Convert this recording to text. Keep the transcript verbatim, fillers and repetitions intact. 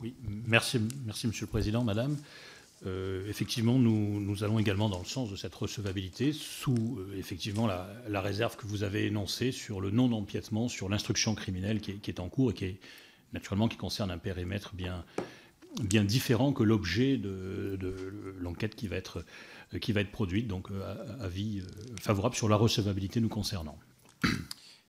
Oui, merci, merci Monsieur le Président, Madame. Euh, effectivement, nous, nous allons également dans le sens de cette recevabilité, sous euh, effectivement la, la réserve que vous avez énoncée sur le non-empiètement sur l'instruction criminelle qui est, qui est en cours et qui est naturellement qui concerne un périmètre bien, bien différent que l'objet de, de l'enquête qui va être, qui va être produite. Donc, euh, avis favorable sur la recevabilité nous concernant.